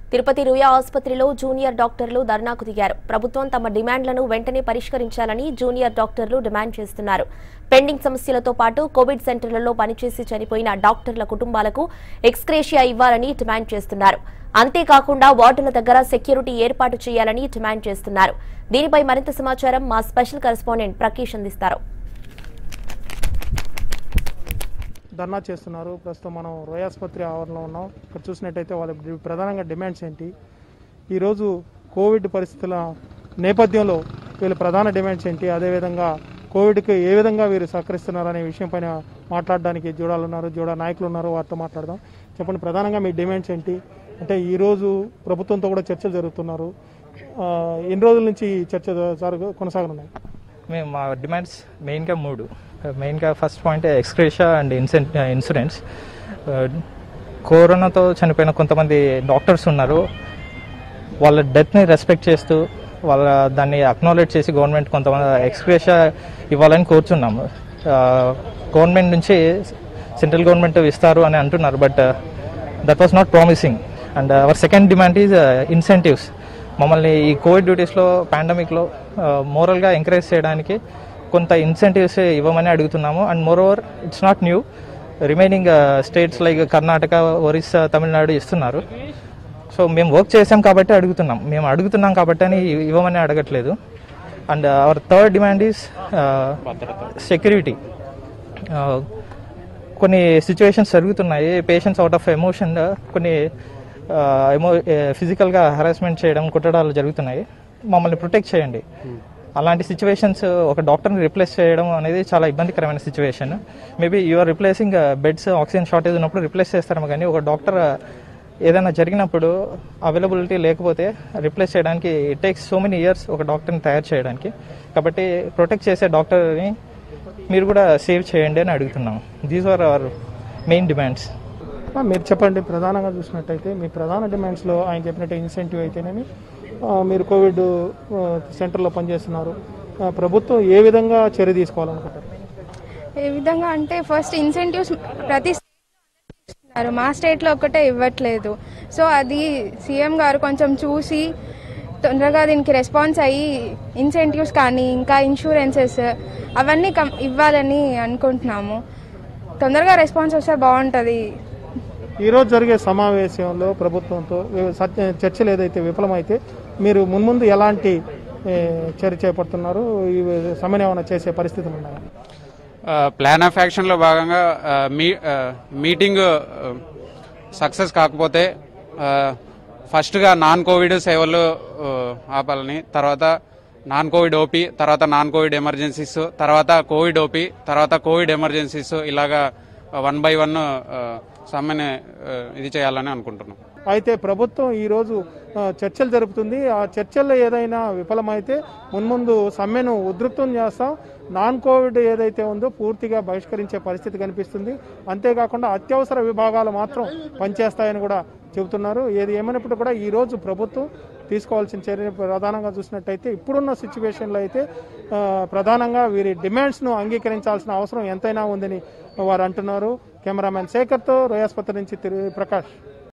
తిరుపతి రుయా ఆసుపత్రిలో జూనియర్ డాక్టర్లు ధర్నాకు దిగారు. ప్రభుత్వం తమ డిమాండ్లను వెంటనే పరిష్కరించాలని జూనియర్ డాక్టర్లు డిమాండ్ చేస్తున్నారు. పెండింగ్ సమస్యలతో పాటు కోవిడ్ సెంటర్లలో పనిచేసి చనిపోయిన డాక్టర్ల కుటుంబాలకు ఎక్స్గ్రేషియా ఇవ్వాలని డిమాండ్ చేస్తున్నారు. అంతేకాకుండా వార్డుల దగ్గర సెక్యూరిటీ ఏర్పాటు చేయాలని డిమాండ్ చేస్తున్నారు. దీనిపై మరింత సమాచారం మా స్పెషల్ కరెస్పాండెంట్ ప్రకాష్ అందిస్తారు. ధర్నా చేస్తున్నారు. ప్రస్తుతం మనం రోయా ఆసుపత్రి ఆవరణలో ఉన్నాం. ఇక్కడ చూసినట్టయితే వాళ్ళ ప్రధానంగా డిమాండ్స్ ఏంటి, ఈరోజు కోవిడ్ పరిస్థితుల నేపథ్యంలో వీళ్ళ ప్రధాన డిమాండ్స్ ఏంటి, అదేవిధంగా కోవిడ్కి ఏ విధంగా వీరు సహకరిస్తున్నారు అనే విషయం పైన మాట్లాడడానికి జూడా నాయకులు ఉన్నారు. వారితో మాట్లాడదాం. చెప్పండి, ప్రధానంగా మీ డిమాండ్స్ ఏంటి? అంటే ఈరోజు ప్రభుత్వంతో కూడా చర్చలు జరుగుతున్నారు. ఎన్ని రోజుల నుంచి చర్చ కొనసాగనున్నాయి? మేము మా డిమాండ్స్ మెయిన్గా 3. మెయిన్గా first point ex gratia and insurance. కరోనాతో చనిపోయిన కొంతమంది డాక్టర్స్ ఉన్నారు. వాళ్ళ డెత్ని రెస్పెక్ట్ చేస్తూ వాళ్ళ దాన్ని అక్నాలెడ్జ్ చేసి గవర్నమెంట్ కొంతమంది ఎక్స్గ్రేషియా ఇవ్వాలని కోరుచున్నాము. గవర్నమెంట్ నుంచి సెంట్రల్ గవర్నమెంట్ ఇస్తారు అని అంటున్నారు, but that was not promising. And our second demand is incentives. మమ్మల్ని ఈ కోవిడ్ డ్యూటీస్లో పాండమిక్లో మోరల్గా ఎంకరేజ్ చేయడానికి కొంత ఇన్సెంటివ్స్ ఇవ్వమని అడుగుతున్నాము. And moreover it's not new, remaining states like Karnataka, Orissa, Tamil Nadu ఇస్తున్నారు. సో మేము వర్క్ చేసాం కాబట్టి అడుగుతున్నాం కాబట్టి అని ఇవ్వమని అడగట్లేదు. And our third demand is security. కొన్ని సిచ్యువేషన్స్ జరుగుతున్నాయి, పేషెంట్స్ అవుట్ ఆఫ్ ఎమోషన్ కొన్ని ఫిజికల్గా హరాస్మెంట్ చేయడం, కొట్టడాలు జరుగుతున్నాయి. మమ్మల్ని ప్రొటెక్ట్ చేయండి. అలాంటి సిచ్యువేషన్స్ ఒక డాక్టర్ని రిప్లేస్ చేయడం అనేది చాలా ఇబ్బందికరమైన situation. Maybe you're replacing beds, oxygen shortage ఉన్నప్పుడు రిప్లేస్ చేస్తారేమో, కానీ ఒక డాక్టర్ ఏదైనా జరిగినప్పుడు అవైలబిలిటీ లేకపోతే రిప్లేస్ చేయడానికి it takes so many years ఒక డాక్టర్ని తయారు చేయడానికి. కాబట్టి ప్రొటెక్ట్ చేసే డాక్టర్ని మీరు కూడా సేవ్ చేయండి అని అడుగుతున్నాం. These are our main demands. మీరు చెప్పండి, ప్రధానంగా చూసినట్టయితే మీ ప్రధాన డిమాండ్స్లో ఆయన చెప్పినట్టు ఇన్సెంటివ్ అయితేనేమి, మీరు కోవిడ్ సెంటర్లో పనిచేస్తున్నారు, ప్రభుత్వం ఏ విధంగా చర్య తీసుకోవాలనుకుంటారు? ఏ విధంగా అంటే ఫస్ట్ ఇన్సెంటివ్స్ ప్రతి ఇస్తున్నారు, మా స్టేట్లో ఒక్కటే ఇవ్వట్లేదు. సో అది సీఎం గారు కొంచెం చూసి తొందరగా దీనికి రెస్పాన్స్ అయ్యి ఇన్సెంటివ్స్ కానీ ఇంకా ఇన్సూరెన్సెస్ అవన్నీ ఇవ్వాలని అనుకుంటున్నాము. తొందరగా రెస్పాన్స్ వస్తే బాగుంటుంది. ఈరోజు జరిగే సమావేశంలో ప్రభుత్వంతో చర్చలు ఏదైతే విఫలమైతే మీరు మున్ముందు ఎలాంటి చర్య చేపడుతున్నారు? ఈ సమన్వయం చేసే పరిస్థితులు ఉన్నాయా? ప్లాన్ ఆఫ్ యాక్షన్లో భాగంగా మీటింగ్ సక్సెస్ కాకపోతే ఫస్ట్గా నాన్ కోవిడ్ సేవలు ఆపాలని, తర్వాత నాన్ కోవిడ్ ఓపీ, తర్వాత నాన్ కోవిడ్ ఎమర్జెన్సీస్, తర్వాత కోవిడ్ ఓపీ, తర్వాత కోవిడ్ ఎమర్జెన్సీస్, ఇలాగా 1 by 1 సమ్మెని ఇది చేయాలని అనుకుంటున్నాం. అయితే ప్రభుత్వం ఈరోజు చర్చలు జరుపుతుంది. ఆ చర్చల్లో ఏదైనా విఫలమైతే మున్ముందు సమ్మెను ఉధృతం చేస్తాం, నాన్ కోవిడ్ ఏదైతే ఉందో పూర్తిగా బహిష్కరించే పరిస్థితి కనిపిస్తుంది. అంతేకాకుండా అత్యవసర విభాగాలు మాత్రం పనిచేస్తాయని కూడా చెబుతున్నారు. ఏది ఏమైనప్పుడు కూడా ఈరోజు ప్రభుత్వం తీసుకోవాల్సిన చర్య ప్రధానంగా చూసినట్టయితే ఇప్పుడున్న సిచ్యువేషన్లో అయితే ప్రధానంగా వీరి డిమాండ్స్ను అంగీకరించాల్సిన అవసరం ఎంతైనా ఉందని వారు అంటున్నారు. కెమెరామెన్ శేఖర్తో రోయాస్పత్రి నుంచి ప్రకాష్.